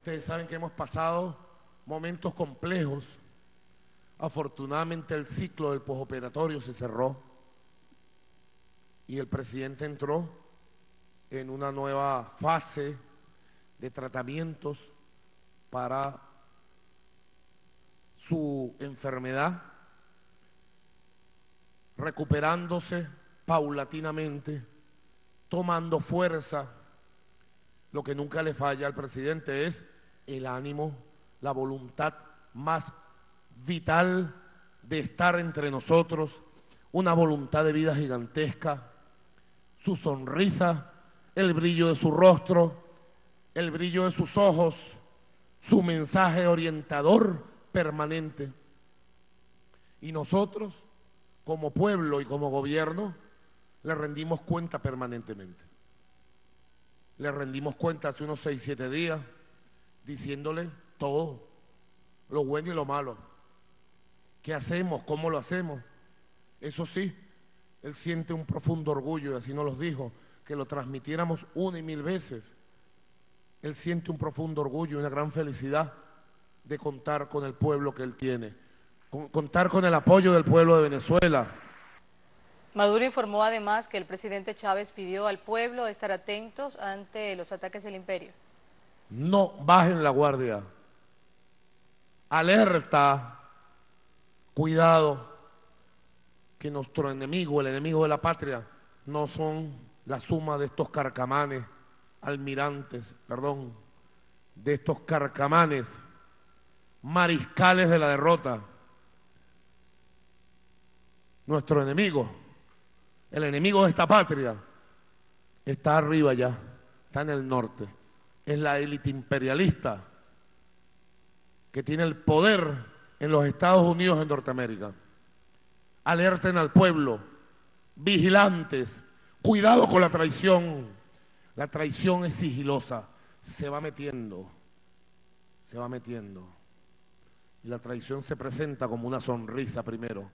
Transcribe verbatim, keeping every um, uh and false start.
Ustedes saben que hemos pasado momentos complejos. Afortunadamente el ciclo del posoperatorio se cerró y el presidente entró en una nueva fase de tratamientos para su enfermedad, recuperándose paulatinamente, tomando fuerza. Lo que nunca le falla al presidente es el ánimo, la voluntad más vital de estar entre nosotros, una voluntad de vida gigantesca, su sonrisa, el brillo de su rostro, el brillo de sus ojos, su mensaje orientador permanente. Y nosotros, como pueblo y como gobierno, le rendimos cuenta permanentemente. Le rendimos cuenta hace unos seis, siete días, diciéndole todo, lo bueno y lo malo. ¿Qué hacemos? ¿Cómo lo hacemos? Eso sí, él siente un profundo orgullo, y así nos lo dijo, que lo transmitiéramos una y mil veces. Él siente un profundo orgullo y una gran felicidad de contar con el pueblo que él tiene, con, contar con el apoyo del pueblo de Venezuela. Maduro informó además que el presidente Chávez pidió al pueblo estar atentos ante los ataques del imperio. No bajen la guardia, alerta, cuidado, que nuestro enemigo, el enemigo de la patria, no son la suma de estos carcamanes, almirantes, perdón, de estos carcamanes, mariscales de la derrota. Nuestro enemigo, el enemigo de esta patria, está arriba ya, está en el norte. Es la élite imperialista que tiene el poder en los Estados Unidos de Norteamérica. Alerten al pueblo, vigilantes, cuidado con la traición. La traición es sigilosa, se va metiendo, se va metiendo. Y la traición se presenta como una sonrisa primero.